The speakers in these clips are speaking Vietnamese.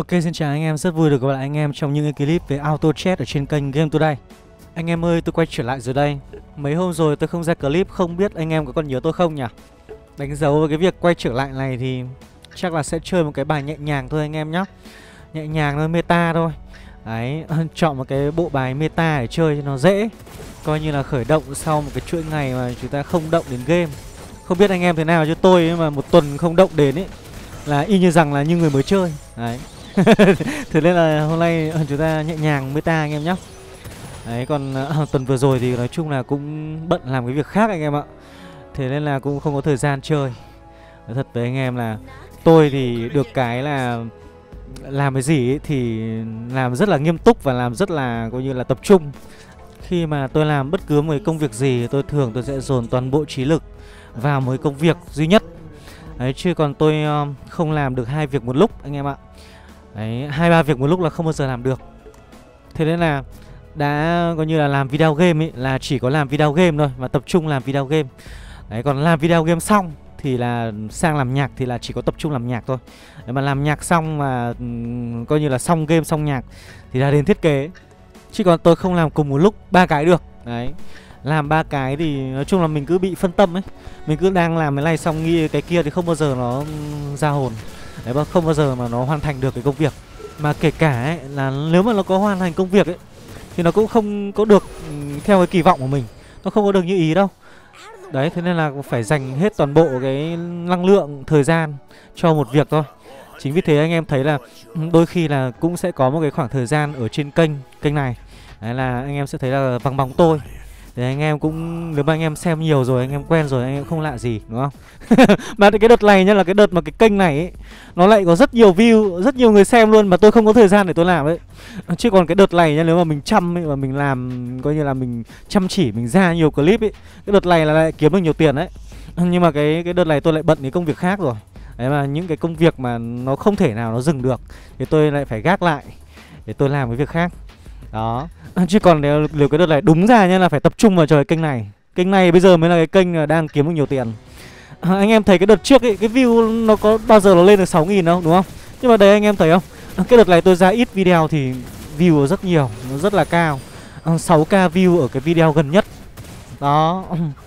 Ok, xin chào anh em, rất vui được gặp lại anh em trong những cái clip về auto chat ở trên kênh Game Today. Anh em ơi, tôi quay trở lại rồi đây. Mấy hôm rồi tôi không ra clip, không biết anh em có còn nhớ tôi không nhỉ? Đánh dấu với cái việc quay trở lại này thì chắc là sẽ chơi một cái bài nhẹ nhàng thôi anh em nhé. Nhẹ nhàng thôi, meta thôi. Đấy, chọn một cái bộ bài meta để chơi cho nó dễ. Coi như là khởi động sau một cái chuỗi ngày mà chúng ta không động đến game. Không biết anh em thế nào chứ tôi ấy, mà một tuần không động đến ấy là y như rằng là như người mới chơi. Đấy. Thế nên là hôm nay chúng ta nhẹ nhàng meta anh em nhé. Đấy, còn tuần vừa rồi thì nói chung là cũng bận làm cái việc khác anh em ạ. Thế nên là cũng không có thời gian chơi. Nói thật với anh em là tôi thì được cái là làm cái gì ấy thì làm rất là nghiêm túc và làm rất là coi như là tập trung. Khi mà tôi làm bất cứ một cái công việc gì, tôi sẽ dồn toàn bộ trí lực vào một cái công việc duy nhất. Đấy, chứ còn tôi không làm được hai việc một lúc anh em ạ. Đấy, 2-3 việc một lúc là không bao giờ làm được. Thế nên là đã coi như là làm video game ấy là chỉ có làm video game thôi, và tập trung làm video game. Đấy, còn làm video game xong thì là sang làm nhạc thì là chỉ có tập trung làm nhạc thôi. Đấy, mà làm nhạc xong mà coi như là xong game xong nhạc thì là đến thiết kế. Chứ còn tôi không làm cùng một lúc 3 cái được. Đấy, làm 3 cái thì nói chung là mình cứ bị phân tâm ấy. Mình cứ đang làm cái này xong nghĩ cái kia thì không bao giờ nó ra hồn. Đấy, không bao giờ mà nó hoàn thành được cái công việc. Mà kể cả ấy, là nếu mà nó có hoàn thành công việc ấy thì nó cũng không có được theo cái kỳ vọng của mình. Nó không có được như ý đâu. Đấy, thế nên là phải dành hết toàn bộ cái năng lượng, thời gian cho một việc thôi. Chính vì thế anh em thấy là đôi khi là cũng sẽ có một cái khoảng thời gian ở trên kênh này. Đấy là anh em sẽ thấy là vắng bóng tôi. Để anh em cũng, nếu mà anh em xem nhiều rồi, anh em quen rồi, anh em không lạ gì, đúng không? Mà cái đợt này nhá, là cái đợt mà cái kênh này ấy, nó lại có rất nhiều view, rất nhiều người xem luôn, mà tôi không có thời gian để tôi làm ấy. Chứ còn cái đợt này nhá, nếu mà mình chăm ấy, mà mình làm, coi như là mình chăm chỉ, mình ra nhiều clip ấy, cái đợt này là lại kiếm được nhiều tiền đấy. Nhưng mà cái đợt này tôi lại bận cái công việc khác rồi. Đấy, mà những cái công việc mà nó không thể nào nó dừng được thì tôi lại phải gác lại để tôi làm cái việc khác. Đó. Chứ còn nếu cái đợt này đúng ra nhá là phải tập trung vào chơi kênh này. Kênh này bây giờ mới là cái kênh đang kiếm được nhiều tiền. Anh em thấy cái đợt trước ấy, cái view nó có bao giờ nó lên được 6.000 đâu, đúng không? Nhưng mà đấy anh em thấy không? Cái đợt này tôi ra ít video thì view rất nhiều, nó rất là cao. 6k view ở cái video gần nhất. Đó.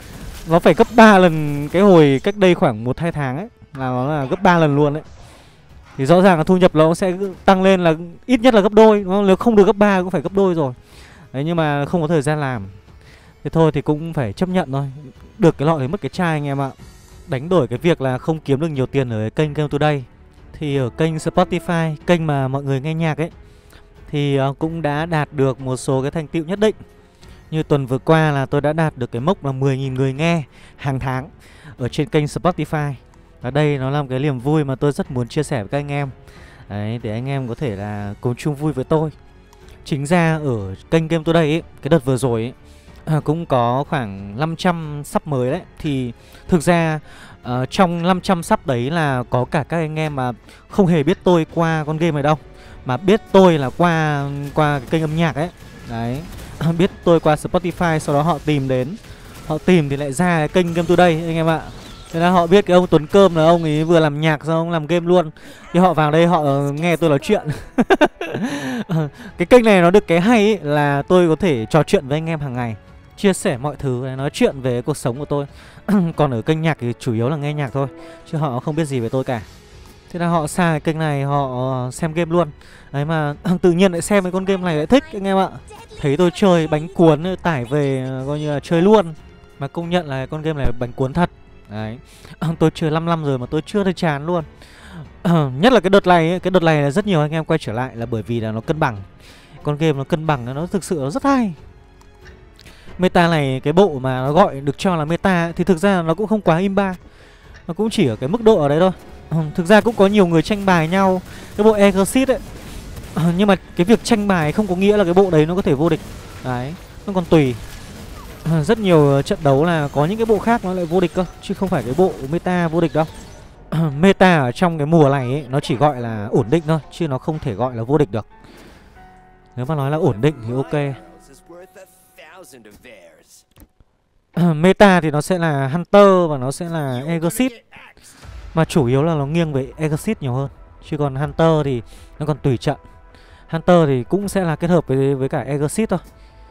Nó phải gấp 3 lần cái hồi cách đây khoảng 1-2 tháng ấy. Là nó là gấp 3 lần luôn đấy. Thì rõ ràng là thu nhập nó sẽ tăng lên là ít nhất là gấp đôi, đúng không? Nếu không được gấp 3 cũng phải gấp đôi rồi. Đấy, nhưng mà không có thời gian làm. Thế thôi thì cũng phải chấp nhận thôi. Được cái lọ thì mất cái chai anh em ạ. Đánh đổi cái việc là không kiếm được nhiều tiền ở kênh Game Today thì ở kênh Spotify, kênh mà mọi người nghe nhạc ấy, thì cũng đã đạt được một số cái thành tựu nhất định. Như tuần vừa qua là tôi đã đạt được cái mốc là 10.000 người nghe hàng tháng ở trên kênh Spotify. Và đây nó là một cái niềm vui mà tôi rất muốn chia sẻ với các anh em. Đấy, để anh em có thể là cùng chung vui với tôi. Chính ra ở kênh Game Today ấy, cái đợt vừa rồi ấy, cũng có khoảng 500 sub mới đấy. Thì thực ra trong 500 sub đấy là có cả các anh em mà không hề biết tôi qua con game này đâu, mà biết tôi là qua cái kênh âm nhạc ấy. Đấy, biết tôi qua Spotify, sau đó họ tìm đến. Họ tìm thì lại ra cái kênh Game Today anh em ạ. Thế là họ biết cái ông Tuấn Cơm là ông ấy vừa làm nhạc xong ông làm game luôn. Thì họ vào đây họ nghe tôi nói chuyện. Cái kênh này nó được cái hay ấy, là tôi có thể trò chuyện với anh em hàng ngày, chia sẻ mọi thứ, nói chuyện về cuộc sống của tôi. Còn ở kênh nhạc thì chủ yếu là nghe nhạc thôi, chứ họ không biết gì về tôi cả. Thế là họ sang cái kênh này họ xem game luôn. Đấy mà tự nhiên lại xem cái con game này lại thích anh em ạ. Thấy tôi chơi bánh cuốn tải về coi như là chơi luôn. Mà công nhận là con game này bánh cuốn thật. Đấy, tôi chơi 5 năm rồi mà tôi chưa thấy chán luôn. Nhất là cái đợt này ấy, cái đợt này là rất nhiều anh em quay trở lại là bởi vì là nó cân bằng. Con game nó cân bằng, nó thực sự nó rất hay. Meta này, cái bộ mà nó gọi được cho là meta ấy, thì thực ra nó cũng không quá imba. Nó cũng chỉ ở cái mức độ ở đấy thôi. Thực ra cũng có nhiều người tranh bài nhau cái bộ Exorcist ấy. Nhưng mà cái việc tranh bài không có nghĩa là cái bộ đấy nó có thể vô địch. Đấy, nó còn tùy. Rất nhiều trận đấu là có những cái bộ khác nó lại vô địch cơ, chứ không phải cái bộ meta vô địch đâu. Meta ở trong cái mùa này ấy, nó chỉ gọi là ổn định thôi, chứ nó không thể gọi là vô địch được. Nếu mà nói là ổn định thì ok. Meta thì nó sẽ là Hunter và nó sẽ là Exorcist. Mà chủ yếu là nó nghiêng về Exorcist nhiều hơn. Chứ còn Hunter thì nó còn tùy trận. Hunter thì cũng sẽ là kết hợp với cả Exit thôi.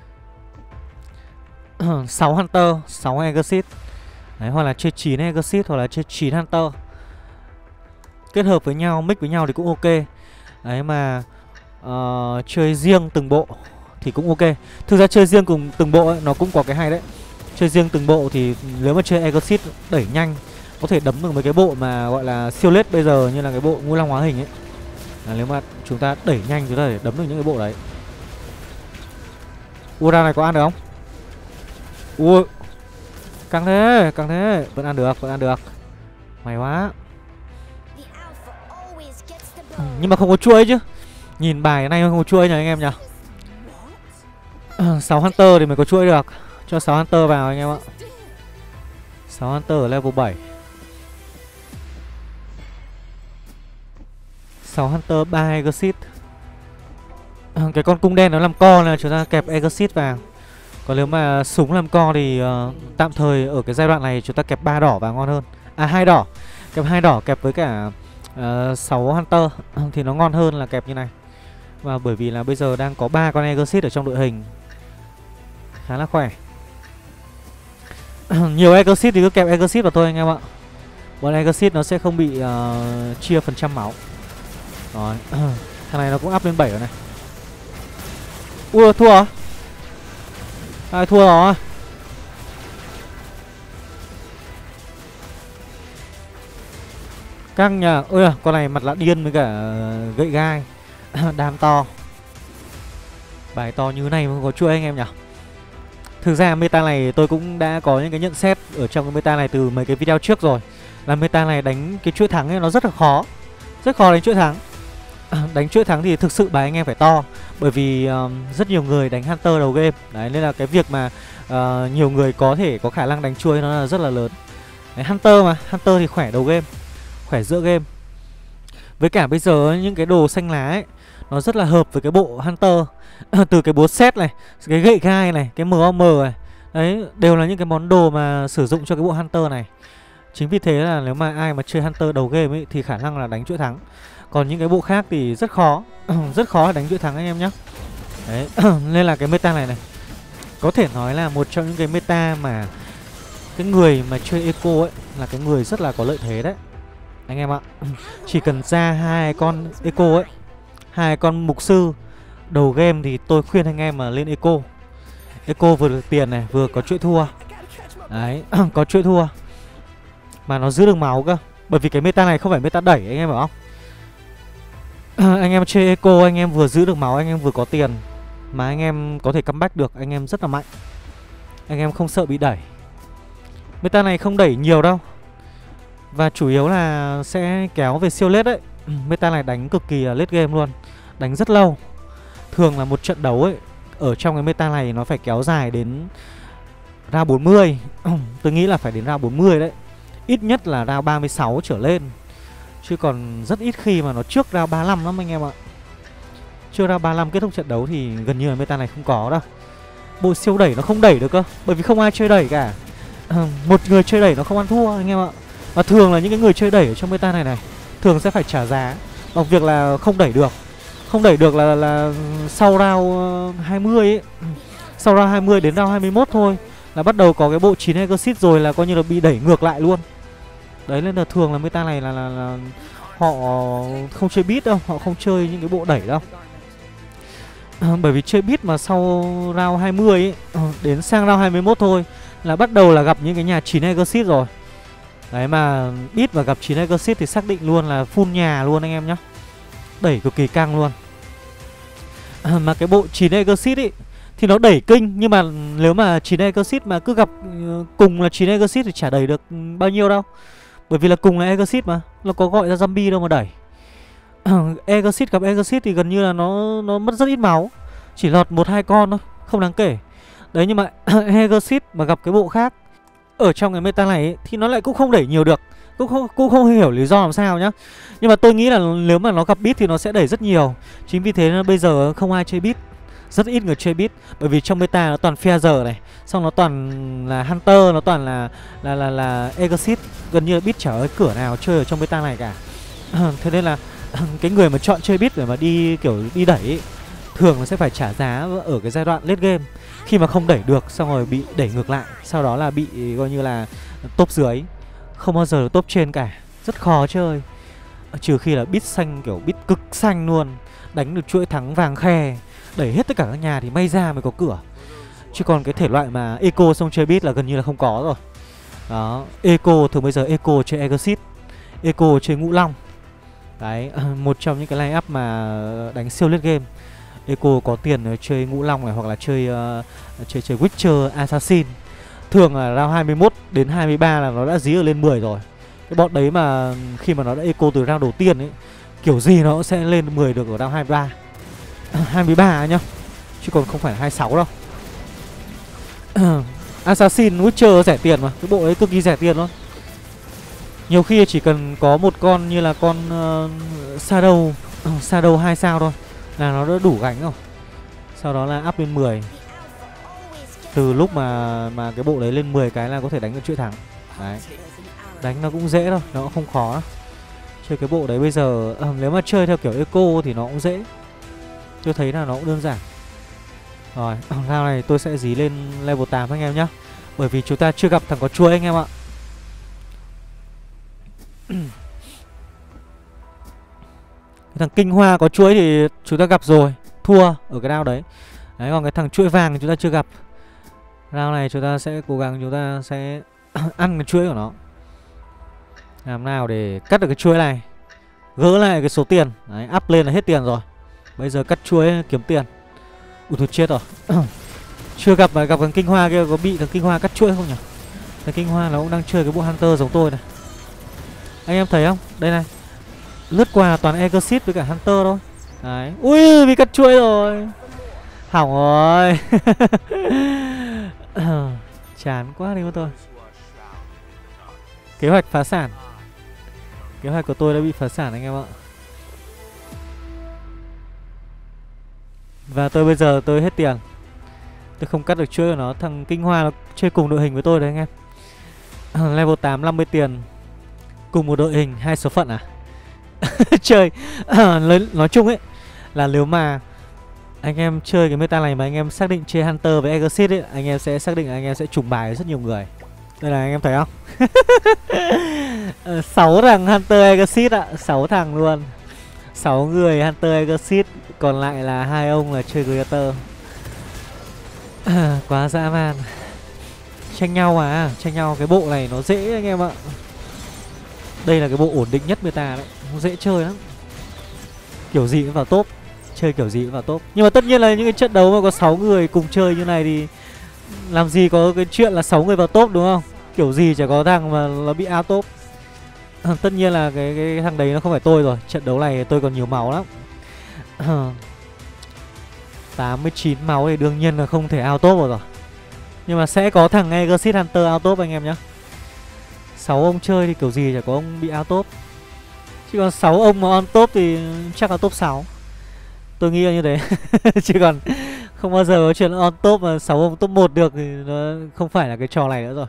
6 Hunter, 6 Exit. Đấy, hoặc là chơi 9 Exit hoặc là chơi 9 Hunter. Kết hợp với nhau, mix với nhau thì cũng ok. Đấy mà chơi riêng từng bộ thì cũng ok. Thực ra chơi riêng cùng từng bộ ấy, nó cũng có cái hay đấy. Chơi riêng từng bộ thì nếu mà chơi Exit đẩy nhanh, có thể đấm được mấy cái bộ mà gọi là siêu lết bây giờ, như là cái bộ Ngũ Long hóa hình ấy. Nếu mà chúng ta đẩy nhanh chúng ta để đấm được những cái bộ đấy. Ura này có ăn được không? Ui, căng thế, vẫn ăn được, vẫn ăn được. May quá. Nhưng mà không có chuỗi chứ. Nhìn bài này không có chuỗi nhỉ anh em nhỉ. 6 Hunter thì mới có chuỗi được. Cho 6 Hunter vào anh em ạ. 6 Hunter ở level 7. 6 Hunter 3 Exit. Cái con cung đen nó làm co là chúng ta kẹp Exit vào. Còn nếu mà súng làm co thì tạm thời ở cái giai đoạn này chúng ta kẹp 3 đỏ vào ngon hơn. À 2 đỏ. Kẹp 2 đỏ kẹp với cả 6 Hunter thì nó ngon hơn là kẹp như này. Và bởi vì là bây giờ đang có 3 con Exit ở trong đội hình, khá là khỏe. Nhiều Exit thì cứ kẹp Exit vào thôi anh em ạ. Bọn Exit nó sẽ không bị chia phần trăm máu. Rồi. Thằng này nó cũng up lên 7 rồi này. Ui, thua à? Ai thua rồi? Căng nhờ. Ôi à, con này mặt lạ điên với cả gậy gai. Đam to. Bài to như này mà có chuỗi anh em nhỉ. Thực ra meta này tôi cũng đã có những cái nhận xét ở trong cái meta này từ mấy cái video trước rồi. Là meta này đánh cái chuỗi thắng ấy nó rất là khó. Rất khó đánh chuỗi thắng. Đánh chuỗi thắng thì thực sự bài anh em phải to. Bởi vì rất nhiều người đánh Hunter đầu game. Đấy, nên là cái việc mà nhiều người có thể có khả năng đánh chuỗi nó là rất là lớn. Đấy, Hunter mà, Hunter thì khỏe đầu game, khỏe giữa game. Với cả bây giờ ấy, những cái đồ xanh lá ấy nó rất là hợp với cái bộ Hunter. Từ cái búa xét này, cái gậy gai này, cái MOM này. Đấy, đều là những cái món đồ mà sử dụng cho cái bộ Hunter này. Chính vì thế là nếu mà ai mà chơi Hunter đầu game ấy thì khả năng là đánh chuỗi thắng. Còn những cái bộ khác thì rất khó. Rất khó đánh chuỗi thắng anh em nhé. Đấy, nên là cái meta này có thể nói là một trong những cái meta mà cái người mà chơi eco ấy là cái người rất là có lợi thế đấy anh em ạ. Chỉ cần ra 2 con eco ấy, 2 con mục sư đầu game thì tôi khuyên anh em mà lên eco. Eco vừa được tiền này, vừa có chuỗi thua. Đấy, có chuỗi thua mà nó giữ được máu cơ. Bởi vì cái meta này không phải meta đẩy anh em hiểu không? Anh em chơi eco, anh em vừa giữ được máu, anh em vừa có tiền, mà anh em có thể comeback được, anh em rất là mạnh. Anh em không sợ bị đẩy. Meta này không đẩy nhiều đâu, và chủ yếu là sẽ kéo về siêu lết đấy. Meta này đánh cực kỳ là late game luôn, đánh rất lâu. Thường là một trận đấu ấy ở trong cái meta này nó phải kéo dài đến round 40. Tôi nghĩ là phải đến round 40 đấy. Ít nhất là round 36 trở lên. Chứ còn rất ít khi mà nó trước round 35 lắm anh em ạ. Trước round 35 kết thúc trận đấu thì gần như là meta này không có đâu. Bộ siêu đẩy nó không đẩy được cơ, bởi vì không ai chơi đẩy cả. Một người chơi đẩy nó không ăn thua anh em ạ. Và thường là những cái người chơi đẩy ở trong meta này thường sẽ phải trả giá bằng việc là không đẩy được. Không đẩy được là sau round 20 ấy. Sau round 20 đến round 21 thôi là bắt đầu có cái bộ 9 Exit rồi, là coi như là bị đẩy ngược lại luôn. Đấy, nên là thường là meta này là họ không chơi beat đâu, họ không chơi những cái bộ đẩy đâu. Bởi vì chơi beat mà sau round 20 ấy, đến sang round 21 thôi là bắt đầu là gặp những cái nhà 9 Exit rồi. Đấy, mà beat mà gặp 9 Exit thì xác định luôn là full nhà luôn anh em nhá. Đẩy cực kỳ căng luôn. Mà cái bộ 9 Exit ấy thì nó đẩy kinh, nhưng mà nếu mà 9 Exit mà cứ gặp cùng là 9 Exit thì chả đẩy được bao nhiêu đâu. Bởi vì là cùng là Exit mà, nó có gọi ra zombie đâu mà đẩy. Exit gặp Exit thì gần như là nó mất rất ít máu, chỉ lọt 1-2 con thôi, không đáng kể. Đấy, nhưng mà Exit mà gặp cái bộ khác ở trong cái meta này ấy, thì nó lại cũng không đẩy nhiều được. Cũng không hiểu lý do làm sao nhá. Nhưng mà tôi nghĩ là nếu mà nó gặp beat thì nó sẽ đẩy rất nhiều. Chính vì thế nên bây giờ không ai chơi beat, rất ít người chơi beat. Bởi vì trong meta nó toàn Feather này, xong nó toàn là Hunter, nó toàn là Exit. Gần như là beat chả có cửa nào chơi ở trong meta này cả. Thế nên là cái người mà chọn chơi bit để mà đi kiểu đi đẩy ấy, thường là sẽ phải trả giá ở cái giai đoạn late game. Khi mà không đẩy được xong rồi bị đẩy ngược lại, sau đó là bị coi như là top dưới, không bao giờ được top trên cả. Rất khó chơi. Trừ khi là bit xanh, kiểu bit cực xanh luôn, đánh được chuỗi thắng vàng khe, đẩy hết tất cả các nhà thì may ra mới có cửa. Chứ còn cái thể loại mà eco xong chơi bit là gần như là không có rồi. Đó, eco thường bây giờ eco chơi Exit, eco chơi Ngũ Long. Đấy, một trong những cái line up mà đánh siêu late game. Eco có tiền chơi Ngũ Long này, hoặc là chơi chơi Witcher Assassin. Thường là round 21 đến 23 là nó đã dí ở lên 10 rồi. Cái bọn đấy mà khi mà nó đã eco từ round đầu tiên ấy, kiểu gì nó cũng sẽ lên 10 được ở round 23. 23 nhá, chứ còn không phải là 26 đâu. Assassin Witcher rẻ tiền mà, cái bộ ấy cực kỳ rẻ tiền luôn. Nhiều khi chỉ cần có một con như là con Shadow Shadow 2 sao thôi là nó đã đủ gánh rồi. Sau đó là up lên 10. Từ lúc mà cái bộ đấy lên 10 cái là có thể đánh được chuỗi thắng. Đấy. Đánh nó cũng dễ thôi, nó cũng không khó đâu. Chơi cái bộ đấy bây giờ nếu mà chơi theo kiểu eco thì nó cũng dễ. Tôi thấy là nó cũng đơn giản. Rồi, round này tôi sẽ dí lên level 8 anh em nhé. Bởi vì chúng ta chưa gặp thằng có chuỗi anh em ạ. Thằng Kinh Hoa có chuỗi thì chúng ta gặp rồi, thua ở cái round đấy. Đấy, còn cái thằng chuỗi vàng thì chúng ta chưa gặp. Round này chúng ta sẽ cố gắng, chúng ta sẽ ăn cái chuỗi của nó. Làm nào để cắt được cái chuỗi này, gỡ lại cái số tiền. Đấy, up lên là hết tiền rồi. Bây giờ cắt chuỗi kiếm tiền. Ui thôi chết rồi. Chưa gặp mà gặp thằng Kinh Hoa kia, có bị thằng Kinh Hoa cắt chuỗi không nhỉ? Thằng Kinh Hoa nó cũng đang chơi cái bộ Hunter giống tôi này. Anh em thấy không? Đây này. Lướt qua là toàn Exit với cả Hunter thôi. Đấy. Ui bị cắt chuỗi rồi. Hỏng rồi. Chán quá đi con tôi. Kế hoạch phá sản. Kế hoạch của tôi đã bị phá sản anh em ạ. Và tôi bây giờ tôi hết tiền. Tôi không cắt được chuỗi của nó. Thằng Kinh Hoa nó chơi cùng đội hình với tôi đấy anh em. Level 8 50 tiền. Cùng một đội hình 2 số phận à? Chơi nói chung ấy là nếu mà anh em chơi cái meta này mà anh em xác định chơi Hunter với Exit ấy, anh em sẽ xác định là anh em sẽ trùng bài với rất nhiều người. Đây là anh em thấy không? 6 thằng Hunter Exit ạ, 6 thằng luôn. 6 người Hunter Exit, còn lại là 2 ông là chơi Creator. Quá dã man. Tranh nhau à, tranh nhau cái bộ này nó dễ anh em ạ. Đây là cái bộ ổn định nhất meta đấy, nó dễ chơi lắm. Kiểu gì cũng vào top, chơi kiểu gì cũng vào top. Nhưng mà tất nhiên là những cái trận đấu mà có 6 người cùng chơi như này thì làm gì có cái chuyện là 6 người vào top đúng không? Kiểu gì chả có thằng mà nó bị out top. Tất nhiên là cái thằng đấy nó không phải tôi rồi. Trận đấu này tôi còn nhiều máu lắm. 89 máu thì đương nhiên là không thể out top rồi. Nhưng mà sẽ có thằng Exit Hunter out top anh em nhé. 6 ông chơi thì kiểu gì chả có ông bị out top. Chứ còn 6 ông mà on top thì chắc là top 6. Tôi nghĩ là như thế. Chứ còn không bao giờ có chuyện on top mà 6 ông top 1 được thì nó không phải là cái trò này nữa rồi.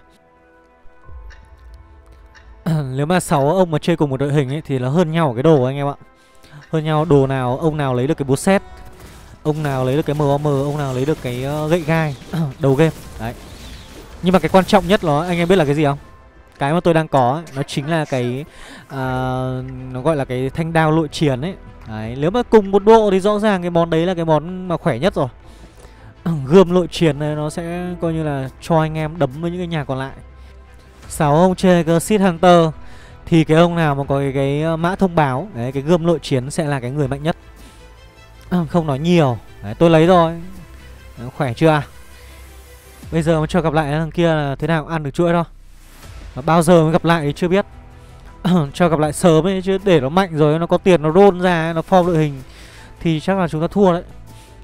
Nếu mà 6 ông mà chơi cùng một đội hình ấy thì nó hơn nhau ở cái đồ anh em ạ. Hơn nhau đồ nào, ông nào lấy được cái búa set, ông nào lấy được cái MOM, ông nào lấy được cái gậy gai đầu game. Đấy. Nhưng mà cái quan trọng nhất nó anh em biết là cái gì không? Cái mà tôi đang có ấy, nó chính là cái nó gọi là cái thanh đao lội chiến ấy. Đấy, nếu mà cùng một bộ thì rõ ràng cái món đấy là cái món mà khỏe nhất rồi. Gươm lội chiến này nó sẽ coi như là cho anh em đấm với những cái nhà còn lại. 6 ông chơi Exit Hunter thì cái ông nào mà có cái mã thông báo đấy, cái gươm lội chiến sẽ là cái người mạnh nhất. Không nói nhiều. Đấy, tôi lấy rồi. Đấy, khỏe chưa? Bây giờ mà cho gặp lại thằng kia là thế nào ăn được chuỗi thôi. Mà bao giờ mới gặp lại thì chưa biết. Cho gặp lại sớm ấy, chứ để nó mạnh rồi nó có tiền nó roll ra, nó form đội hình thì chắc là chúng ta thua đấy.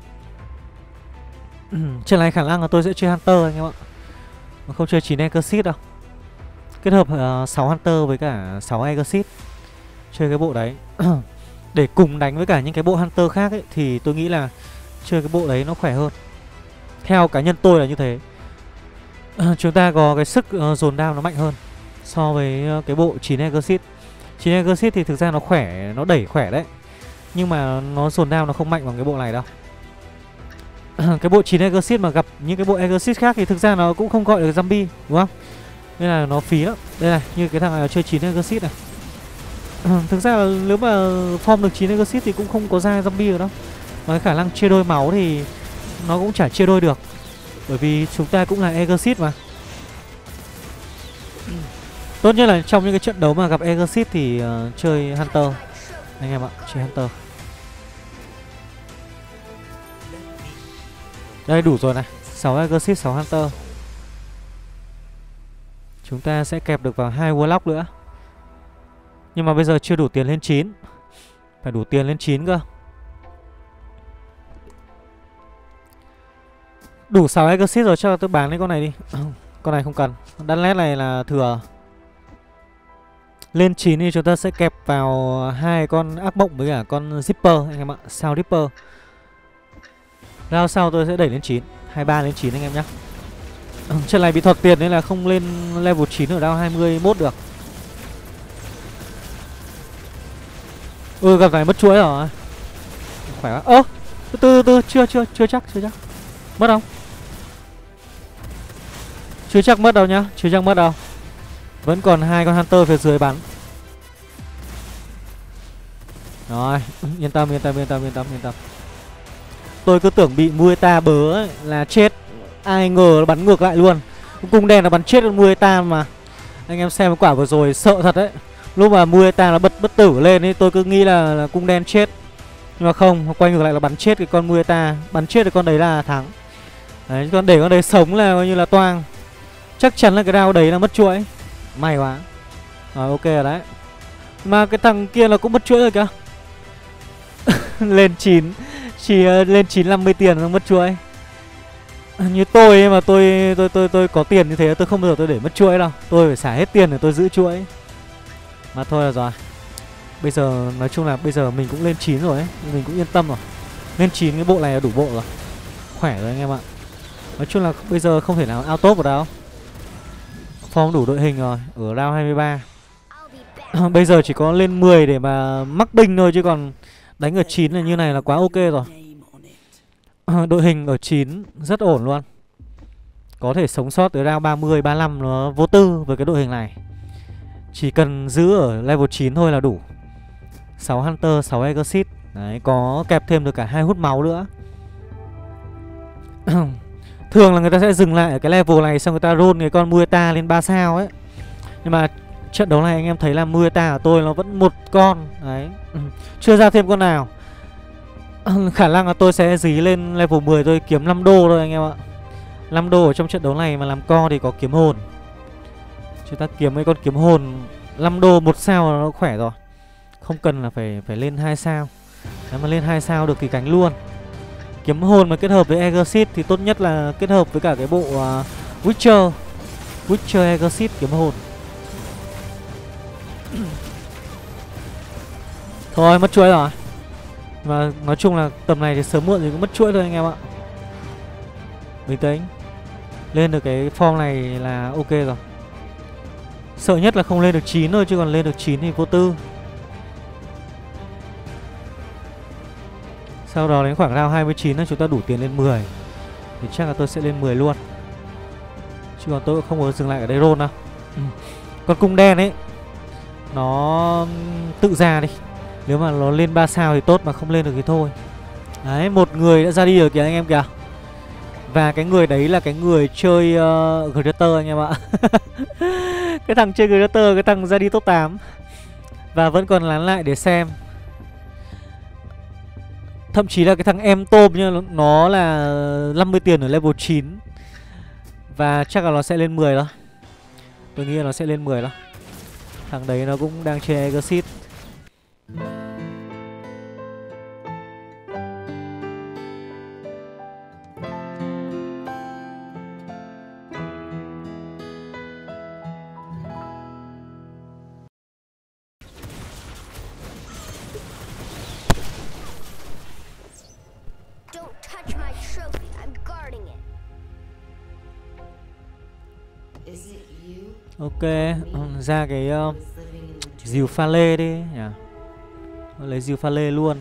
Trận này khả năng là tôi sẽ chơi Hunter anh em ạ, mà không chơi 9 Exit đâu. Kết hợp 6 Hunter với cả 6 Exit, chơi cái bộ đấy. Để cùng đánh với cả những cái bộ Hunter khác ấy, thì tôi nghĩ là chơi cái bộ đấy nó khỏe hơn. Theo cá nhân tôi là như thế. Chúng ta có cái sức dồn đam nó mạnh hơn so với cái bộ 9 Exit. 9 Exit thì thực ra nó khỏe, nó đẩy khỏe đấy. Nhưng mà nó dồn down nó không mạnh bằng cái bộ này đâu. Cái bộ 9 Exit mà gặp những cái bộ Exit khác thì thực ra nó cũng không gọi được zombie, đúng không? Nên là nó phí lắm. Đây này, như cái thằng này chơi 9 Exit này. Thực ra là nếu mà form được 9 Exit thì cũng không có ra zombie rồi đâu. Mà cái khả năng chia đôi máu thì nó cũng chả chia đôi được. Bởi vì chúng ta cũng là Exit mà. Tốt nhất là trong những cái trận đấu mà gặp Exit thì chơi Hunter anh em ạ, chơi Hunter. Đây đủ rồi này, 6 Exit, 6 Hunter. Chúng ta sẽ kẹp được vào 2 Warlock nữa. Nhưng mà bây giờ chưa đủ tiền lên 9. Phải đủ tiền lên 9 cơ. Đủ 6 Exit rồi, cho tôi bán lấy con này đi. Con này không cần. Đan led này là thừa. Lên 9 thì chúng ta sẽ kẹp vào 2 con ác mộng với cả con Zipper anh em ạ. Sao Ripper. Round sau tôi sẽ đẩy lên 9, 23 lên 9 anh em nhé. Trận này bị thọt tiền nên là không lên level 9 ở round 21 được. Gặp này mất chuỗi rồi. Khỏe quá. Từ chưa chắc. Mất không? Chưa chắc mất đâu nhá, chưa chắc mất đâu. Vẫn còn 2 con Hunter phía dưới bắn. Rồi, yên tâm. Tôi cứ tưởng bị Mueta bớ ấy, là chết. Ai ngờ nó bắn ngược lại luôn. Cung đen nó bắn chết con Mueta mà. Anh em xem quả vừa rồi sợ thật đấy. Lúc mà Mueta nó bật bất tử lên ấy, tôi cứ nghĩ là cung đen chết. Nhưng mà không, quay ngược lại là bắn chết cái con Mueta. Bắn chết cái con đấy là thắng. Đấy, còn để con đấy sống là coi như là toang. Chắc chắn là cái round đấy là mất chuỗi. May quá. Rồi ok rồi đấy. Mà cái thằng kia là cũng mất chuỗi rồi kìa. Lên 9. Chỉ lên 9 50 tiền nó mất chuỗi. Như tôi ấy mà tôi có tiền như thế tôi không bao giờ tôi để mất chuỗi đâu. Tôi phải xả hết tiền để tôi giữ chuỗi. Mà thôi là rồi. Bây giờ nói chung là bây giờ mình cũng lên 9 rồi ấy, mình cũng yên tâm rồi. Lên 9 cái bộ này là đủ bộ rồi. Khỏe rồi anh em ạ. Nói chung là bây giờ không thể nào out top vào đâu. Form đủ đội hình rồi, ở round 23. Bây giờ chỉ có lên 10 để mà mắc binh thôi, chứ còn đánh ở 9 là như này là quá ok rồi. Đội hình ở 9 rất ổn luôn. Có thể sống sót tới round 30, 35 nó vô tư với cái đội hình này. Chỉ cần giữ ở level 9 thôi là đủ. 6 Hunter, 6 Exit. Đấy, có kẹp thêm được cả 2 hút máu nữa. Thường là người ta sẽ dừng lại ở cái level này, xong người ta roll cái con Mueta lên 3 sao ấy. Nhưng mà trận đấu này anh em thấy là Mueta của tôi nó vẫn một con. Đấy, chưa ra thêm con nào. Khả năng là tôi sẽ dí lên level 10 tôi kiếm 5 đô thôi anh em ạ. 5 đô ở trong trận đấu này mà làm co thì có kiếm hồn. Chúng ta kiếm mấy con kiếm hồn 5 đô 1 sao là nó khỏe rồi. Không cần là phải lên 2 sao. Nếu mà lên 2 sao được thì cánh luôn. Kiếm hồn mà kết hợp với Exit thì tốt nhất là kết hợp với cả cái bộ Witcher. Witcher Exit kiếm hồn. Thôi mất chuỗi rồi. Mà nói chung là tầm này thì sớm muộn thì cũng mất chuỗi thôi anh em ạ. Bình tĩnh. Lên được cái form này là ok rồi. Sợ nhất là không lên được 9 thôi, chứ còn lên được 9 thì vô tư. Sau đó đến khoảng round 29 là chúng ta đủ tiền lên 10 thì chắc là tôi sẽ lên 10 luôn. Chứ còn tôi cũng không có dừng lại ở đây roll đâu. Con cung đen ấy nó tự ra đi. Nếu mà nó lên 3 sao thì tốt, mà không lên được thì thôi. Đấy, một người đã ra đi rồi kìa anh em kìa. Và cái người đấy là cái người chơi Greater anh em ạ. Cái thằng chơi Greater, cái thằng ra đi top 8. Và vẫn còn lán lại để xem. Thậm chí là cái thằng em tôm nha, nó là 50 tiền ở level 9. Và chắc là nó sẽ lên 10 đó. Tôi nghĩ là nó sẽ lên 10 đó. Thằng đấy nó cũng đang chơi Exit. Ok, ra cái Dìu pha lê đi nhỉ. Lấy dìu pha lê luôn.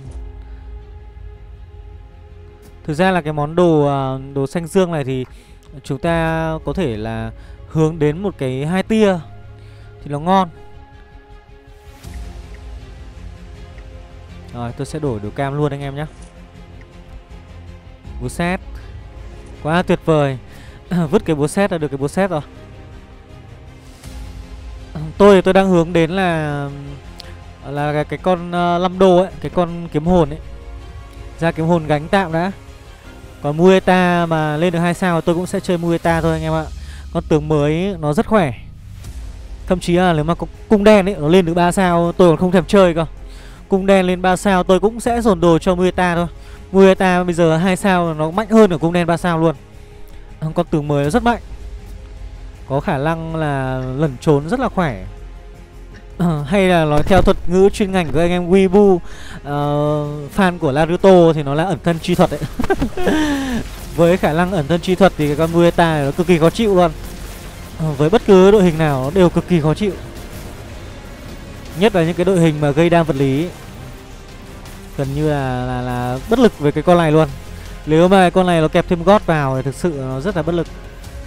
Thực ra là cái món đồ xanh dương này thì chúng ta có thể là hướng đến một cái 2 tia thì nó ngon. Rồi tôi sẽ đổi đồ cam luôn anh em nhé. Búa xét. Quá tuyệt vời. Vứt cái búa xét là được cái búa xét rồi. Tôi đang hướng đến là cái con 5 đô ấy, cái con kiếm hồn ấy. Ra kiếm hồn gánh tạm đã. Còn Mueta mà lên được 2 sao tôi cũng sẽ chơi Mueta thôi anh em ạ. Con tướng mới nó rất khỏe. Thậm chí là nếu mà có cung đen ấy, nó lên được 3 sao tôi còn không thèm chơi cơ. Cung đen lên 3 sao tôi cũng sẽ dồn đồ cho Mueta thôi. Mueta bây giờ 2 sao nó mạnh hơn ở cung đen 3 sao luôn. Con tướng mới nó rất mạnh. Có khả năng là lẩn trốn rất là khỏe. Hay là nói theo thuật ngữ chuyên ngành của anh em Weibo, fan của Naruto thì nó là ẩn thân chi thuật ấy. Với khả năng ẩn thân chi thuật thì cái con Mueta này nó cực kỳ khó chịu luôn. Với bất cứ đội hình nào nó đều cực kỳ khó chịu. Nhất là những cái đội hình mà gây đam vật lý, gần như là bất lực với cái con này luôn. Nếu mà con này nó kẹp thêm gót vào thì thực sự nó rất là bất lực.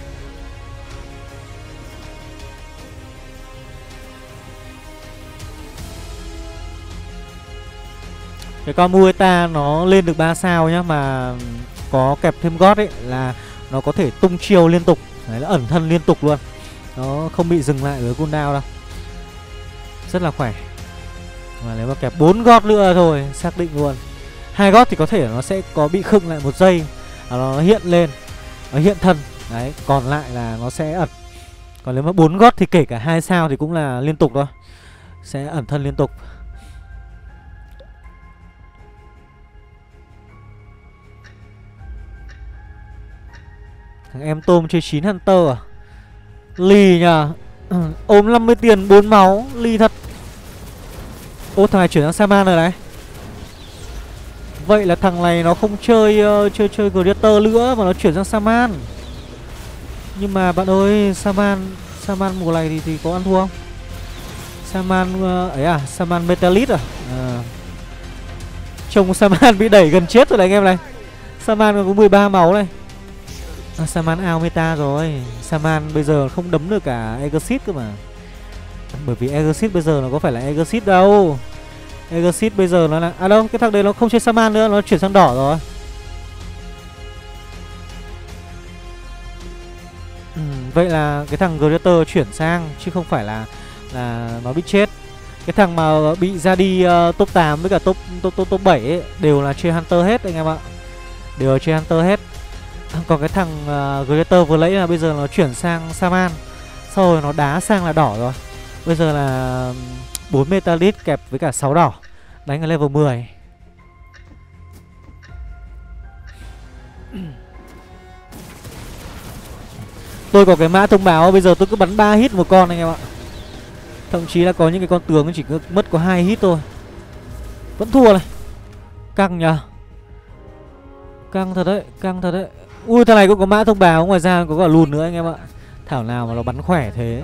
Cái con Mueta nó lên được 3 sao nhá, mà có kẹp thêm gót ấy là nó có thể tung chiêu liên tục. Đấy, là ẩn thân liên tục luôn. Nó không bị dừng lại với cooldown đâu. Rất là khỏe. Mà nếu mà kẹp 4 gót nữa thôi, xác định luôn. 2 gót thì có thể nó sẽ có bị khựng lại 1 giây, nó hiện lên, nó hiện thân. Đấy, còn lại là nó sẽ ẩn. Còn nếu mà 4 gót thì kể cả 2 sao thì cũng là liên tục thôi. Sẽ ẩn thân liên tục. Thằng em tôm chơi 9 Hunter à? Lì nhờ. Ôm 50 tiền 4 máu. Lì thật. Ô, thằng này chuyển sang Saman rồi đấy. Vậy là thằng này nó không chơi chơi Gladiator nữa mà nó chuyển sang Saman. Nhưng mà bạn ơi, Saman mùa này thì có ăn thua không? Saman ấy à? Saman Metalit à? Trông Saman bị đẩy gần chết rồi đấy anh em này. Saman còn có 13 máu này. Saman out meta rồi. Saman bây giờ không đấm được cả Exit cơ mà. Bởi vì Exit bây giờ nó có phải là Exit đâu. Exit bây giờ nó là... À đâu, cái thằng đấy nó không chơi Saman nữa, nó chuyển sang đỏ rồi. Vậy là cái thằng Gladiator chuyển sang, chứ không phải là nó bị chết. Cái thằng mà bị ra đi top 8 với cả top 7 ấy, đều là chơi Hunter hết anh em ạ. Đều là chơi Hunter hết. Còn cái thằng Gladiator vừa lấy là bây giờ nó chuyển sang Saman, sau rồi nó đá sang là đỏ rồi. Bây giờ là 4 Metalit kẹp với cả 6 đỏ. Đánh ở level 10. Tôi có cái mã thông báo, bây giờ tôi cứ bắn 3 hit một con anh em ạ. Thậm chí là có những cái con tướng chỉ mất có 2 hit thôi, vẫn thua này. Căng nhờ. Căng thật đấy, căng thật đấy. Ui, thằng này cũng có mã thông báo, ngoài ra có cả lùn nữa anh em ạ. Thảo nào mà nó bắn khỏe thế.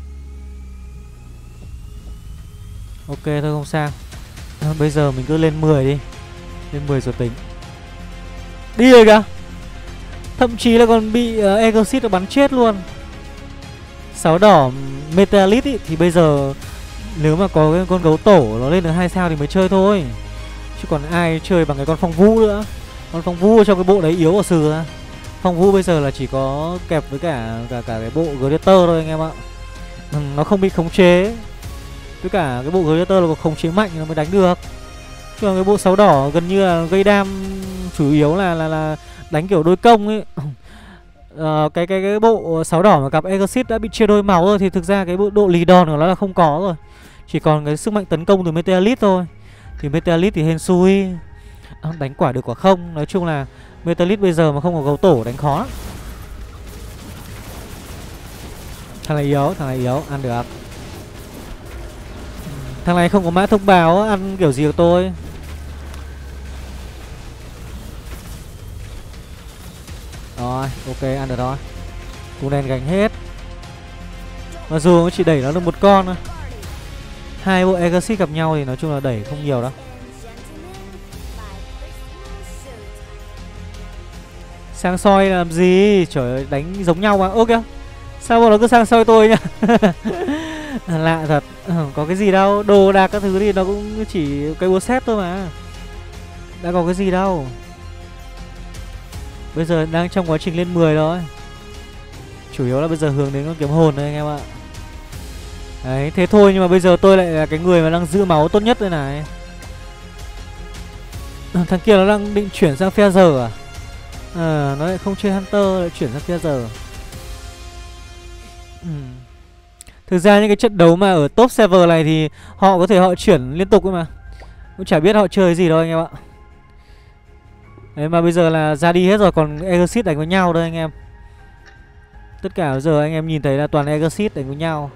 Ok thôi không sao. Bây giờ mình cứ lên 10 đi. Lên 10 rồi tính. Đi rồi kìa. Thậm chí là còn bị Exit nó bắn chết luôn. 6 đỏ Metalit ý, thì bây giờ nếu mà có cái con gấu tổ nó lên được 2 sao thì mới chơi thôi. Chứ còn ai chơi bằng cái con phong vũ nữa. Con phong vũ trong cái bộ đấy yếu ở sừ ra. Phong vũ bây giờ là chỉ có kẹp với cả cái bộ Gladiator thôi anh em ạ. Nó không bị khống chế. Với cả cái bộ Gladiator là có khống chế mạnh nó mới đánh được. Chứ còn cái bộ 6 đỏ gần như là gây đam chủ yếu là đánh kiểu đôi công ấy. Cái bộ 6 đỏ mà cặp Exit đã bị chia đôi máu rồi thì thực ra cái bộ độ lì đòn của nó là không có rồi. Chỉ còn cái sức mạnh tấn công từ Metalit thôi. Thì Metalit thì hên xui, đánh quả được quả không. Nói chung là Metalit bây giờ mà không có gấu tổ đánh khó lắm. Thằng này yếu, ăn được. Thằng này không có mã thông báo, ăn kiểu gì của tôi. Rồi, ok, ăn được rồi. Cú đen gánh hết. Mặc dù nó chỉ đẩy nó được một con thôi. Hai bộ Exit gặp nhau thì nói chung là đẩy không nhiều đâu. Sang soi làm gì? Trời ơi, đánh giống nhau mà. Ơ kìa, sao bọn nó cứ sang soi tôi nhá. Lạ thật. Có cái gì đâu. Đồ đạc các thứ thì nó cũng chỉ cái búa xếp thôi mà. Đã có cái gì đâu. Bây giờ đang trong quá trình lên 10 thôi. Chủ yếu là bây giờ hướng đến con kiếm hồn thôi anh em ạ. Đấy, thế thôi nhưng mà bây giờ tôi lại là cái người mà đang giữ máu tốt nhất đây này. Thằng kia nó đang định chuyển sang phe giờ à? Nó lại không chơi Hunter, lại chuyển sang phe giờ. Thực ra những cái trận đấu mà ở top server này thì họ có thể họ chuyển liên tục cơ mà. Cũng chả biết họ chơi gì đâu anh em ạ. Đấy mà bây giờ là ra đi hết rồi, còn Exit đánh với nhau đây anh em. Tất cả giờ anh em nhìn thấy là toàn Exit đánh với nhau.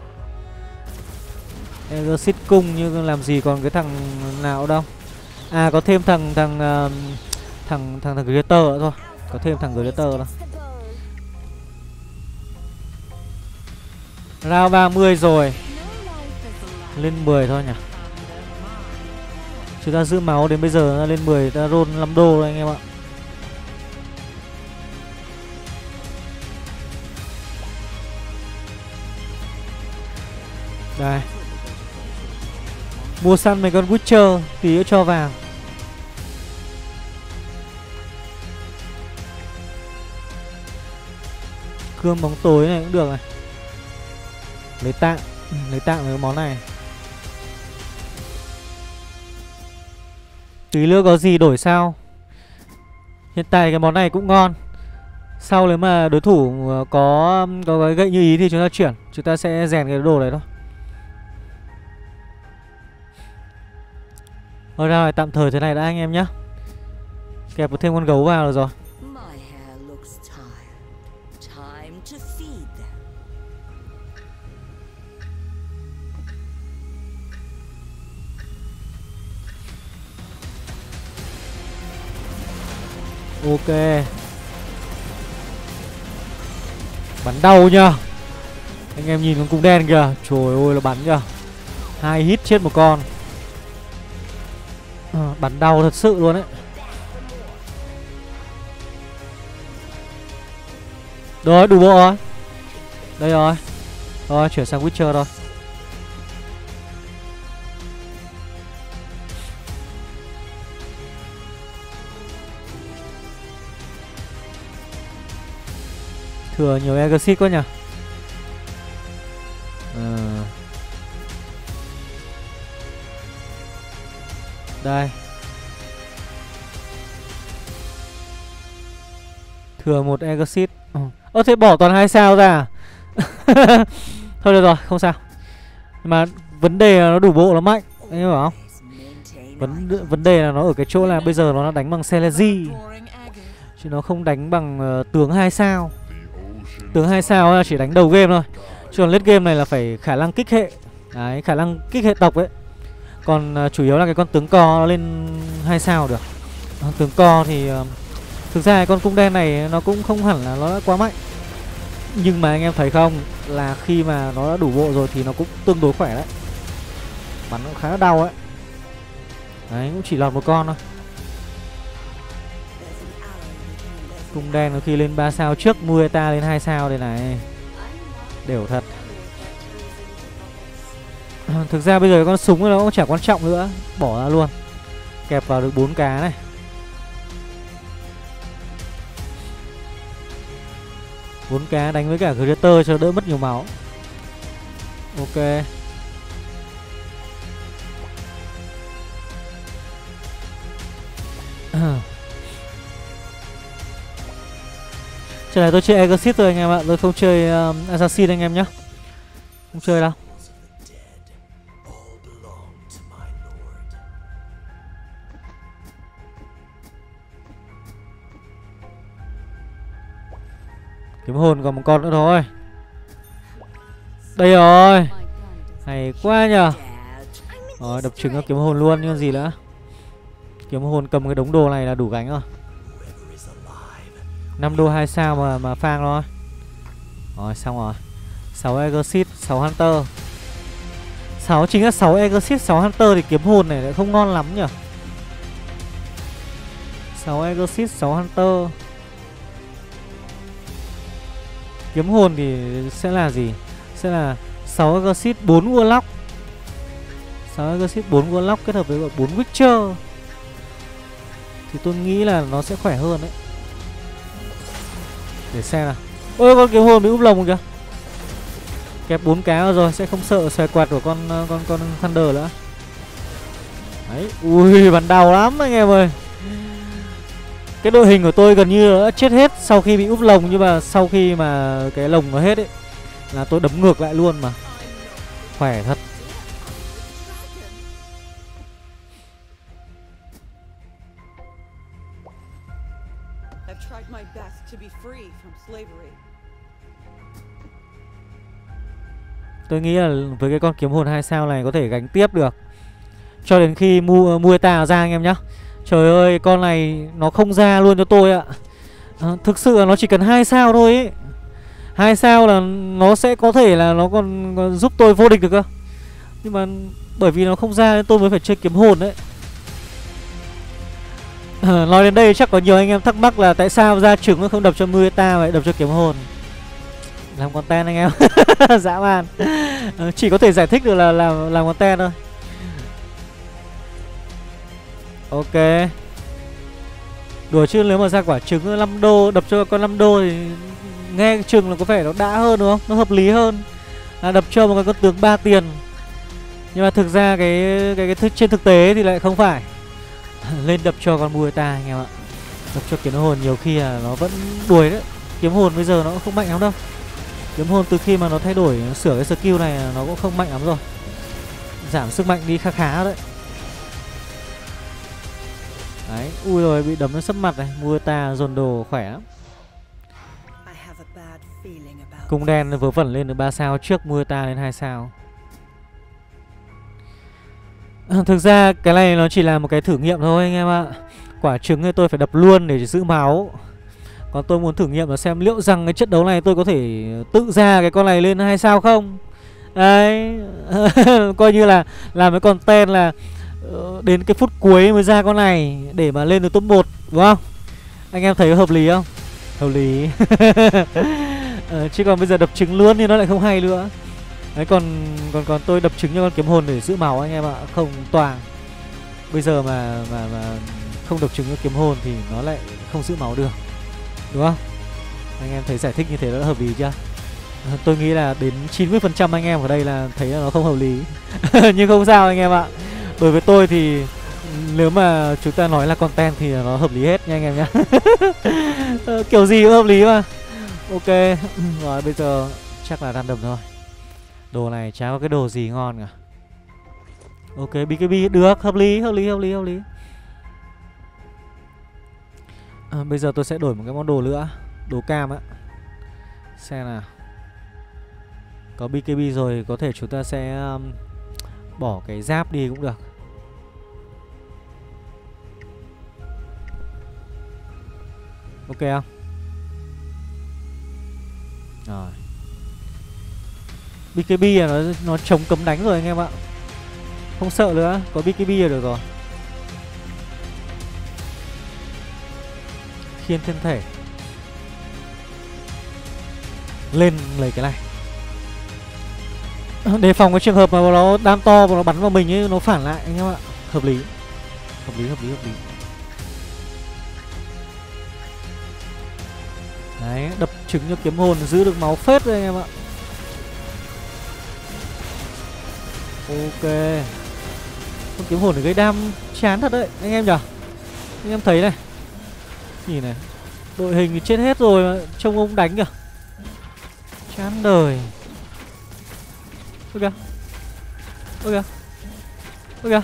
Exit cung nhưng làm gì còn cái thằng nào đâu. À có thêm thằng Greater nữa thôi. Có thêm thằng Greater đó. Round 30 rồi. Lên 10 thôi nhỉ. Chúng ta giữ máu đến bây giờ lên 10 ta roll 5 đô rồi anh em ạ. Đây. Mua săn mấy con Witcher tí nữa cho vào. Cương bóng tối này cũng được này. Lấy tạng cái món này. Tí nữa có gì đổi sao. Hiện tại cái món này cũng ngon. Sau nếu mà đối thủ có cái gậy như ý thì chúng ta chuyển. Chúng ta sẽ rèn cái đồ đấy thôi. Rồi ra tạm thời thế này đã anh em nhé. Kẹp thêm con gấu vào được rồi. Ok. Bắn đau nhá. Anh em nhìn con cung đen kìa. Trời ơi nó bắn kìa. 2 hit chết một con. Bắn đau thật sự luôn đấy. Rồi đủ bộ rồi. Đây rồi. Rồi chuyển sang Witcher rồi. Thừa nhiều Exit quá nhỉ. Đây. Thừa một Exit. Thế bỏ toàn 2 sao ra. Thôi được rồi, không sao. Nhưng mà vấn đề là nó đủ bộ nó mạnh. Anh hiểu không? Vấn đề là nó ở cái chỗ là bây giờ nó đánh bằng Celeji, chứ nó không đánh bằng tướng 2 sao. Tướng 2 sao chỉ đánh đầu game thôi. Chứ còn late game này là phải khả năng kích hệ. Đấy, khả năng kích hệ tộc ấy. Còn chủ yếu là cái con tướng co nó lên 2 sao được. Tướng co thì thực ra con cung đen này nó cũng không hẳn là nó đã quá mạnh. Nhưng mà anh em thấy không, là khi mà nó đã đủ bộ rồi thì nó cũng tương đối khỏe đấy. Bắn cũng khá là đau ấy. Đấy, cũng chỉ lọt một con thôi. Cung đen có khi lên 3 sao trước, Mueta lên 2 sao đây này. Đều thật. Thực ra bây giờ con súng nó cũng chả quan trọng nữa. Bỏ ra luôn. Kẹp vào được 4 cá này. Bốn cá đánh với cả Greater cho đỡ mất nhiều máu. Ok. Trận này tôi chơi Exit rồi anh em ạ. Tôi không chơi Assassin anh em nhé. Không chơi đâu. Kiếm hồn còn một con nữa thôi. Đây rồi. Hay quá nhờ. Rồi đập trứng kiếm hồn luôn như gì nữa. Kiếm hồn cầm cái đống đồ này là đủ gánh rồi. 5 đô 2 sao mà phang thôi. Rồi xong rồi. 6 Exit, 6 Hunter. chính là 6 Exorcist, 6 Hunter thì kiếm hồn này lại không ngon lắm nhỉ. 6 Exorcist, 6 Hunter. Kiếm hồn thì sẽ là gì? Sẽ là 6 Exorcist, 4 Warlock. 6 Exorcist, 4 Warlock kết hợp với 4 Witcher. Thì tôi nghĩ là nó sẽ khỏe hơn đấy. Để xem nào. Ôi, con kiếm hồn bị úp lồng kìa. Kẹp 4 cá rồi, sẽ không sợ xòe quạt của con Thunder nữa. Đấy, ui bắn đau lắm anh em ơi. Cái đội hình của tôi gần như đã chết hết sau khi bị úp lồng, nhưng mà sau khi mà cái lồng nó hết ấy là tôi đấm ngược lại luôn mà. Khỏe thật. Tôi nghĩ là với cái con kiếm hồn 2 sao này có thể gánh tiếp được cho đến khi Mueta ra anh em nhá. Trời ơi, con này nó không ra luôn cho tôi ạ. Thực sự là nó chỉ cần 2 sao thôi ấy. 2 sao là nó sẽ có thể là nó còn giúp tôi vô địch được cơ. Nhưng mà bởi vì nó không ra nên tôi mới phải chơi kiếm hồn đấy. Nói đến đây chắc có nhiều anh em thắc mắc là tại sao ra trứng nó không đập cho Mueta mà lại đập cho kiếm hồn. Làm content anh em. Dã man. Chỉ có thể giải thích được là làm content thôi. Ok. Đùa chứ nếu mà ra quả trứng 5 đô đập cho con 5 đô thì nghe chừng là có vẻ nó đã hơn đúng không? Nó hợp lý hơn là đập cho một cái con tướng 3 tiền. Nhưng mà thực ra cái trên thực tế thì lại không phải. Lên đập cho con Mueta anh em ạ. Đập cho kiếm hồn nhiều khi là nó vẫn đuổi đấy. Kiếm hồn bây giờ nó cũng không mạnh lắm đâu. Kiếm hồn từ khi mà nó thay đổi sửa cái skill này nó cũng không mạnh lắm rồi. Giảm sức mạnh đi khá khá đấy. Đấy, ui rồi bị đấm nó sấp mặt này. Mueta dồn đồ khỏe lắm. Cung đen vớ vẩn lên được 3 sao trước Mueta lên 2 sao. Thực ra cái này nó chỉ là một cái thử nghiệm thôi anh em ạ. Quả trứng thì tôi phải đập luôn để giữ máu. Còn tôi muốn thử nghiệm là xem liệu rằng cái trận đấu này tôi có thể tự ra cái con này lên 2 sao không. Đấy. Coi như là làm cái content là đến cái phút cuối mới ra con này để mà lên được top 1, đúng không? Anh em thấy hợp lý không? Hợp lý. Chứ còn bây giờ đập trứng luôn thì nó lại không hay nữa. Đấy, còn tôi đập trứng cho con kiếm hồn để giữ máu anh em ạ, không toàng. Bây giờ mà không đập trứng cho kiếm hồn thì nó lại không giữ máu được, đúng không? Anh em thấy giải thích như thế đã hợp lý chưa? Tôi nghĩ là đến 90% anh em ở đây là thấy là nó không hợp lý. Nhưng không sao anh em ạ. Đối với tôi thì nếu mà chúng ta nói là content thì nó hợp lý hết nha anh em nhé. Kiểu gì cũng hợp lý mà. Ok. Rồi bây giờ chắc là random thôi. Đồ này chả có cái đồ gì ngon cả. Ok, BKB được, hợp lý. Bây giờ tôi sẽ đổi một cái món đồ nữa. Đồ cam á. Xem nào. Có BKB rồi, có thể chúng ta sẽ bỏ cái giáp đi cũng được. Ok không? Rồi. BKB là nó chống cấm đánh rồi anh em ạ. Không sợ nữa, có BKB là được rồi. Khiên thiên thể. Lên lấy cái này. Đề phòng cái trường hợp mà nó đam to và nó bắn vào mình ấy, nó phản lại anh em ạ. Hợp lý. Hợp lý. Đấy, đập trứng cho kiếm hồn giữ được máu phết rồi anh em ạ. Ok. Con kiếm hồn để gây đam chán thật đấy anh em nhỉ. Anh em thấy này. Nhìn này. Đội hình thì chết hết rồi mà trông ông đánh kìa. Chán đời. Ôi kìa.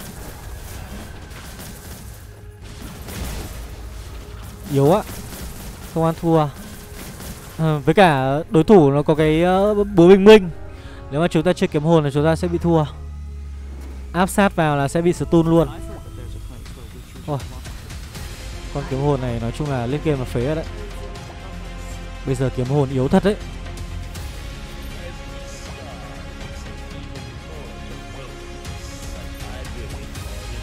Yếu á. Không ăn thua. Với cả đối thủ nó có cái búa bình minh. Nếu mà chúng ta chơi kiếm hồn thì chúng ta sẽ bị thua. Áp sát vào là sẽ bị stun luôn. Ôi. Con kiếm hồn này nói chung là lên game là phế đấy. Bây giờ kiếm hồn yếu thật đấy.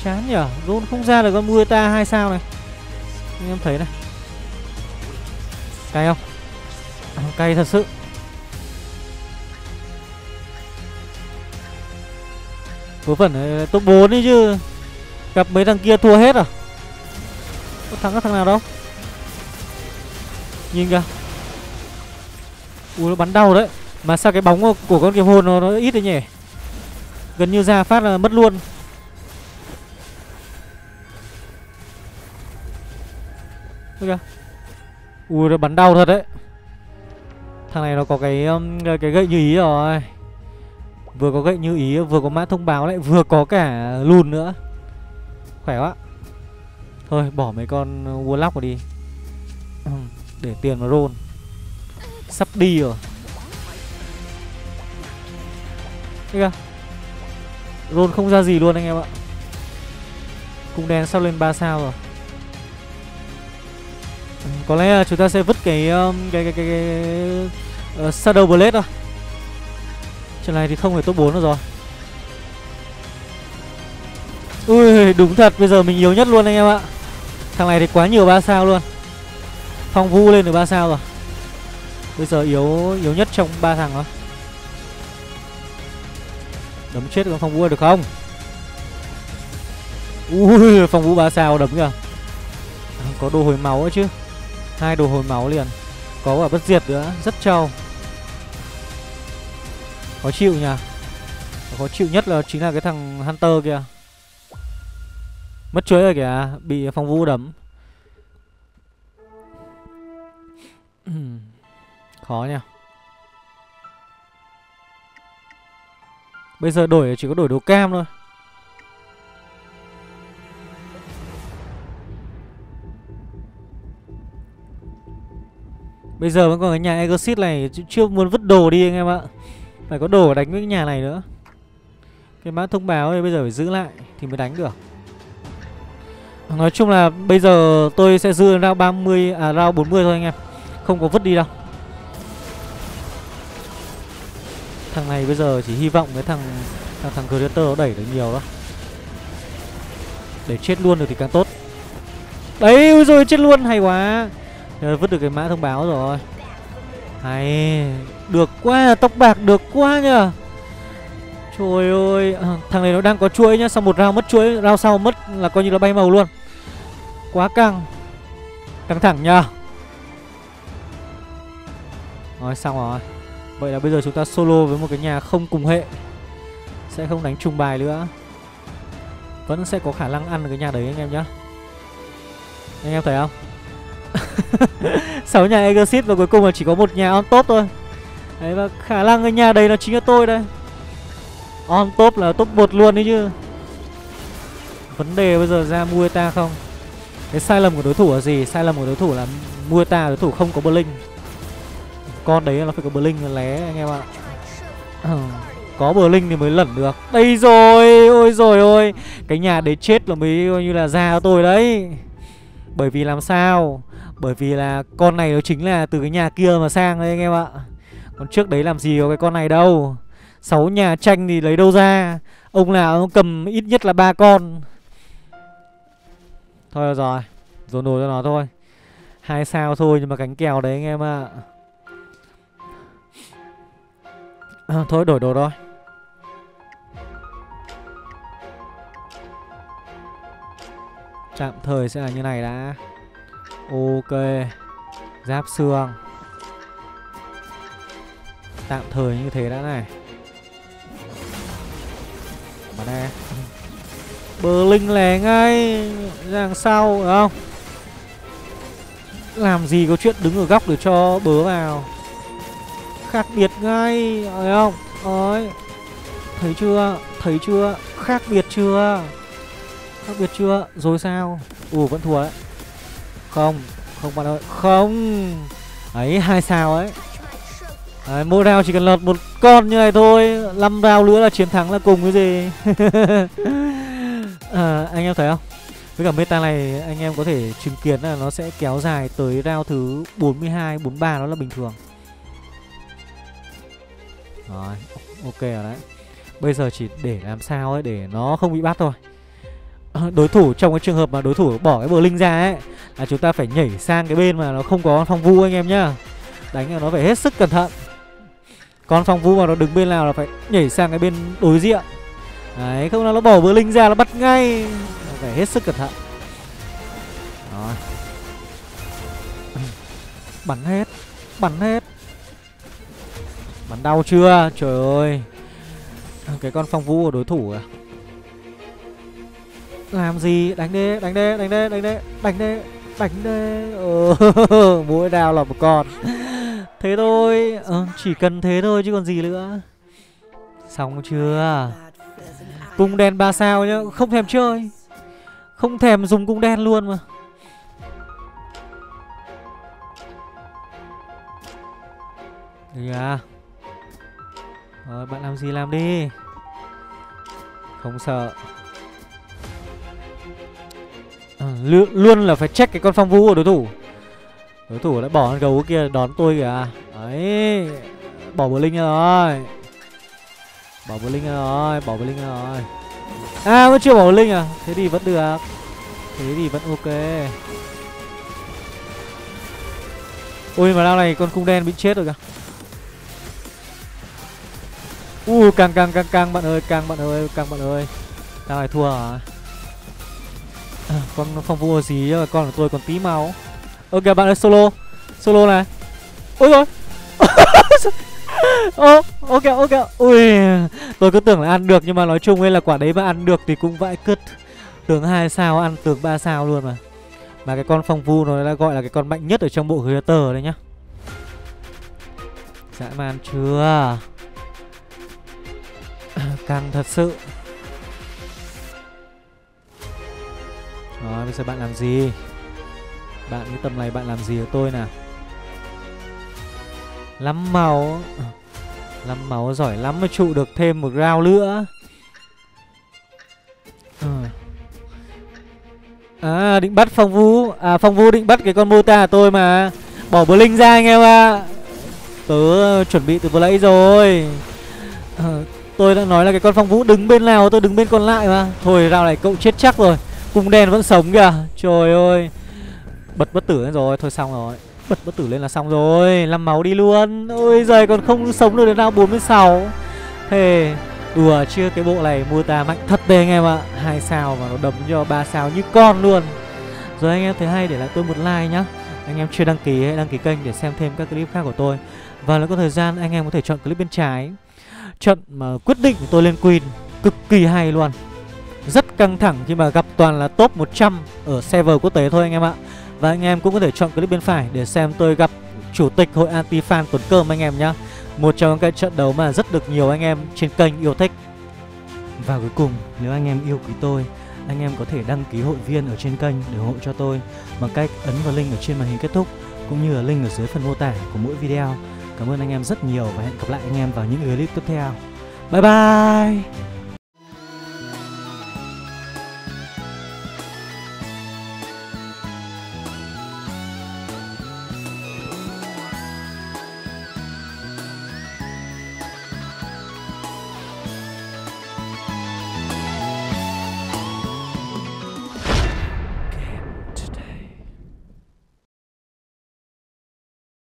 Chán nhở, roll không ra được con Mueta 2 sao này. Anh em thấy này. Cay không? Cay thật sự. Vớ vẩn này top 4 đi chứ. Gặp mấy thằng kia thua hết à? Có thắng các thằng nào đâu. Nhìn kìa. Ui nó bắn đau đấy. Mà sao cái bóng của con kiếm hồn nó ít đấy nhỉ? Gần như ra phát là mất luôn. Kìa. Ui nó bắn đau thật đấy. Thằng này nó có cái gậy như ý rồi. Vừa có gậy như ý, vừa có mã thông báo lại, vừa có cả lùn nữa. Khỏe quá. Thôi bỏ mấy con Warlock vào đi. Để tiền mà roll. Sắp đi rồi. Kìa. Roll không ra gì luôn anh em ạ. Cung đen sắp lên 3 sao rồi. Có lẽ là chúng ta sẽ vứt cái Shadow Blade thôi. Trận này thì không phải top 4 nữa rồi. Ui đúng thật, bây giờ mình yếu nhất luôn anh em ạ. Thằng này thì quá nhiều 3 sao luôn. Phong Vu lên được 3 sao rồi. Bây giờ yếu nhất trong 3 thằng đó. Đấm chết con Phong Vu được không? Ui Phong Vu 3 sao đấm kìa. Có đồ hồi máu ấy chứ. 2 đồ hồi máu liền. Có cả bất diệt nữa, rất trâu. Khó chịu nhỉ. Khó chịu nhất là chính là cái thằng Hunter kìa. Mất chuỗi rồi kìa, bị Phong Vu đấm. Khó nha. Bây giờ đổi chỉ có đổi đồ cam thôi. Bây giờ vẫn còn cái nhà Exit này chưa muốn vứt đồ đi anh em ạ. Phải có đồ đánh với cái nhà này nữa. Cái mã thông báo thì bây giờ phải giữ lại thì mới đánh được. Nói chung là bây giờ tôi sẽ dư round 30 round 40 thôi anh em. Không có vứt đi đâu. Thằng này bây giờ chỉ hy vọng cái thằng Creator nó đẩy được nhiều đó. Để chết luôn được thì càng tốt. Đấy, ui rồi chết luôn, hay quá. Vứt được cái mã thông báo rồi. Hay, được quá, tóc bạc được quá nhờ. Trời ơi, thằng này nó đang có chuỗi nhá. Sau một round mất chuỗi, round sau mất là coi như là bay màu luôn. Quá căng. Căng thẳng nhờ. Rồi xong rồi. Vậy là bây giờ chúng ta solo với một cái nhà không cùng hệ. Sẽ không đánh trùng bài nữa. Vẫn sẽ có khả năng ăn được cái nhà đấy anh em nhá. Anh em thấy không? 6 nhà Exit và cuối cùng là chỉ có một nhà on top thôi. Đấy, và khả năng cái nhà đấy nó chính là tôi đây. On top là top 1 luôn đấy chứ. Vấn đề bây giờ ra Mueta không. Cái sai lầm của đối thủ là gì? Sai lầm của đối thủ là Mueta đối thủ không có Blink. Con đấy nó phải có Blink lé anh em ạ. Có Blink thì mới lẩn được. Đây rồi, ôi rồi ôi. Cái nhà đấy chết là mới coi như là ra tôi đấy. Bởi vì làm sao? Bởi vì là con này nó chính là từ cái nhà kia mà sang đấy anh em ạ. Còn trước đấy làm gì có cái con này đâu. 6 nhà tranh thì lấy đâu ra. Ông nào ông cầm ít nhất là 3 con. Thôi rồi, dồn đồ cho nó thôi. 2 sao thôi nhưng mà cánh kèo đấy anh em ạ. Thôi đổi đồ thôi. Tạm thời sẽ là như này đã. Ok. Giáp xương. Tạm thời như thế đã này. Mà đây. Blink lẻ ngay. Đằng sau phải không? Làm gì có chuyện đứng ở góc để cho bớ vào. Khác biệt ngay. Thấy không? Đấy. Thấy chưa? Thấy chưa? Khác biệt chưa? Khác biệt chưa? Rồi sao? Vẫn thua đấy. Không. Không bạn ơi. Không. Ấy 2 sao ấy. Đấy, mỗi round chỉ cần lọt một con như này thôi. 5 round nữa là chiến thắng là cùng cái gì. Anh em thấy không? Với cả meta này anh em có thể chứng kiến là nó sẽ kéo dài tới round thứ 42, 43 đó là bình thường. Rồi, ok rồi đấy. Bây giờ chỉ để làm sao ấy để nó không bị bắt thôi. Đối thủ trong cái trường hợp mà đối thủ bỏ cái bờ linh ra ấy là chúng ta phải nhảy sang cái bên mà nó không có phong vu anh em nhá. Đánh nó phải hết sức cẩn thận. Con phong vu mà nó đứng bên nào là phải nhảy sang cái bên đối diện. Đấy, không là nó bỏ bờ linh ra nó bắt ngay. Nó phải hết sức cẩn thận. Rồi. Bắn hết. Bắn hết. Bắn đau chưa? Trời ơi. Cái con phong vũ của đối thủ à? Làm gì? Đánh đi, đánh đi, đánh đi, đánh đi, đánh đi, đánh đi. Mỗi đao là một con. Thế thôi, chỉ cần thế thôi chứ còn gì nữa. Xong chưa? Cung đen 3 sao nhá, không thèm chơi. Không thèm dùng cung đen luôn mà. Được à? Rồi, bạn làm gì làm đi. Không sợ. Luôn là phải check cái con phong vũ của đối thủ. Đối thủ đã bỏ con gấu kia đón tôi kìa. Đấy. Bỏ bờ linh ra rồi. Bỏ bờ linh ra rồi. Bỏ bờ linh ra rồi. À, vẫn chưa bỏ bờ linh à? Thế thì vẫn được. Thế thì vẫn ok. Ôi mà đao này con cung đen bị chết rồi kìa. Càng bạn ơi, càng bạn ơi, càng bạn ơi. Đao này thua hả? Con phong vu gì chứ, con của tôi còn tí máu. Ok bạn ơi, solo. Solo này. Ôi rồi. Ok ok. Ui, tôi cứ tưởng là ăn được nhưng mà nói chung ấy là quả đấy mà ăn được thì cũng vãi cứt. Tướng 2 sao ăn tướng 3 sao luôn mà. Mà cái con phong vu nó đã gọi là cái con mạnh nhất ở trong bộ creator đấy nhá. Dã man chưa? Căng thật sự. Rồi bây giờ bạn làm gì? Bạn cái tầm này bạn làm gì ở tôi nào? 5 máu. 5 máu giỏi lắm mới trụ được thêm một round nữa. À định bắt phong vu. À phong vu định bắt cái con Mota của tôi mà. Bỏ bờ linh ra anh em ạ. Tớ chuẩn bị từ vừa nãy rồi. Tôi đã nói là cái con phong vũ đứng bên nào tôi đứng bên còn lại mà. Thôi round này cậu chết chắc rồi. Cung đen vẫn sống kìa. Trời ơi. Bật bất tử lên rồi. Thôi xong rồi. Bật bất tử lên là xong rồi. 5 máu đi luôn. Ôi giời còn không sống được đến round 46. Thế đùa chưa, cái bộ này Mota mạnh thật đấy anh em ạ. 2 sao mà nó đấm cho 3 sao như con luôn. Rồi anh em thấy hay để lại tôi một like nhá. Anh em chưa đăng ký hãy đăng ký kênh để xem thêm các clip khác của tôi. Và nếu có thời gian anh em có thể chọn clip bên trái. Trận mà quyết định tôi lên Queen cực kỳ hay luôn. Rất căng thẳng khi mà gặp toàn là top 100 ở server quốc tế thôi anh em ạ. Và anh em cũng có thể chọn clip bên phải để xem tôi gặp chủ tịch hội anti-fan Tuấn Cơm anh em nhá. Một trong cái trận đấu mà rất được nhiều anh em trên kênh yêu thích. Và cuối cùng, nếu anh em yêu quý tôi, anh em có thể đăng ký hội viên ở trên kênh để ủng hộ cho tôi bằng cách ấn vào link ở trên màn hình kết thúc, cũng như là link ở dưới phần mô tả của mỗi video. Cảm ơn anh em rất nhiều và hẹn gặp lại anh em vào những clip tiếp theo. Bye bye.